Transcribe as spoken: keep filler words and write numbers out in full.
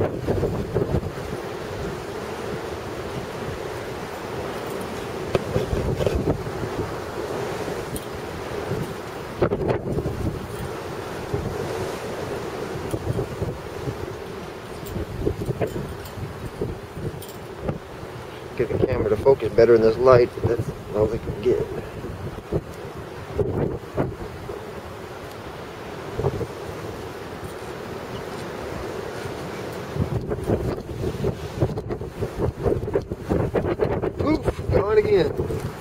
Get the camera to focus better in this light, but that's all we can get. Oof, gone again.